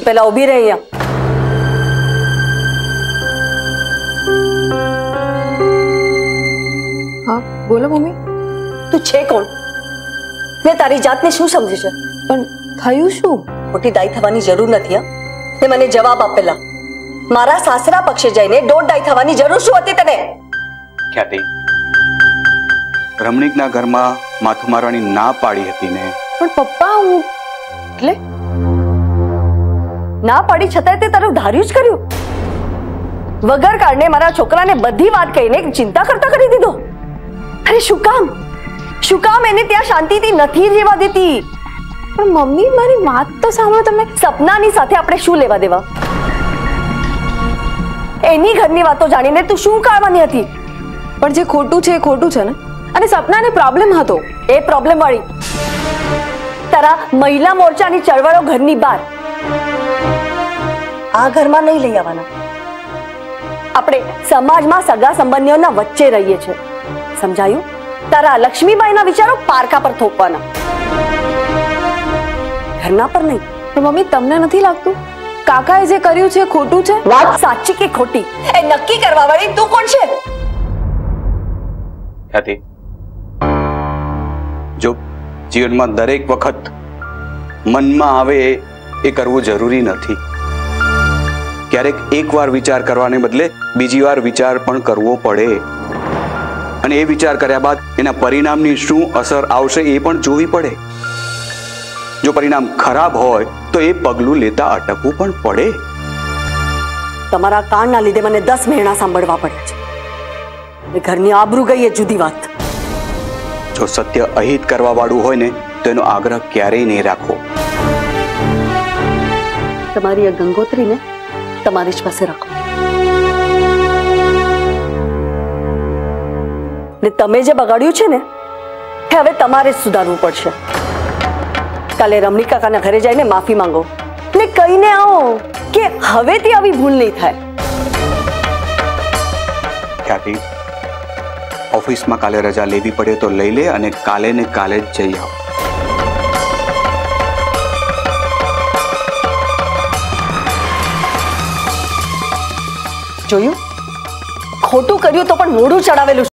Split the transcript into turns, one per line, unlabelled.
પેલા ઊભી રહી અહીંયા.
હા બોલો મમ્મી.
તું છે કોણ ને તારી જાતને શું સમજે છે?
પણ થયું શું?
મોટી દાઈ થવાની જરૂર નથી. હા તે મને જવાબ આપેલા. મારા સાસરા પક્ષે જઈને દોઢ દાઈ થવાની જરૂર શું હતી તને?
ખ્યાતિ, રમણીકના ઘરમાં માથું મારવાની ના પાડી હતી ને.
પણ પપ્પા હું
એટલે ના પાડી છતાંય તે તારું ધાર્યું જ કર્યું. વગર કારણે મારા છોકરાને બધી વાત કહીને ચિંતા કરતા કરી દીધો. અરે શું કામ એને ત્યાં શાંતિથી નથી રહેવા દેતી?
પણ મમ્મી મારી વાત તો સાંભળો તમે.
સપનાની સાથે આપણે શું લેવા દેવા? એની ઘરની વાતો જાણીને તું શું કરવાની હતી?
પણ જે ખોટું છે એ ખોટું છે ને. અને સપનાને પ્રોબ્લેમ હતો.
એ પ્રોબ્લેમ વાળી તારા મહિલા મોરચાની ચળવળો ઘરની બહાર આ ઘરમાં નહીં લઈ આવવાના. આપણે સમાજમાં સગા સંબંધીઓના વચ્ચે રહીએ છીએ, સમજાયું? તારા લક્ષ્મીબાઈના વિચારો પારકા પર થોપવાના, ઘરના પર નહીં.
પણ મમ્મી તમને નથી લાગતું કાકાએ જે કર્યું છે ખોટું છે?
વાત સાચી કે ખોટી એ નક્કી કરવા વાળી તું કોણ છે?
ખ્યાતિ, જો જીવનમાં દરેક વખત મનમાં આવે એ કરવું જરૂરી નથી. ક્યારેક એકવાર વિચાર કરવાને બદલે બીજી વાર વિચાર પણ કરવો પડે, અને એ વિચાર કર્યા બાદ એના પરિણામની શું અસર આવશે એ પણ જોવી પડે. જો પરિણામ ખરાબ હોય તો એ પગલું લેતા અટકવું પણ પડે.
તમારા કાનના લીધે મને 10 મહિના સાંભળવા પડે છે. એ ઘરની આબરૂ ગઈ એ જુદી વાત.
જો સત્ય અહિત કરવા વાળું હોય ને તો એનો આગ્રહ ક્યારેય નહીં રાખવો.
તમારી આ ગંગોત્રીને તમારી જ પાસે રાખો. ને તમે જે બગાડ્યું છે ને એ હવે તમારે જ સુધારવું પડશે. કાલે રમણી કાકાના ઘરે જઈને માફી માંગો ને કહીને આવો કે હવેથી આવી ભૂલ નહીં થાય.
ખ્યાતિ, ઓફિસમાં કાલે રજા લેવી પડે તો લઈ લે અને કાલે ને કાલે જ જઈ આવ.
જોયું? ખોટું કર્યું તો પણ મોઢું ચડાવેલું.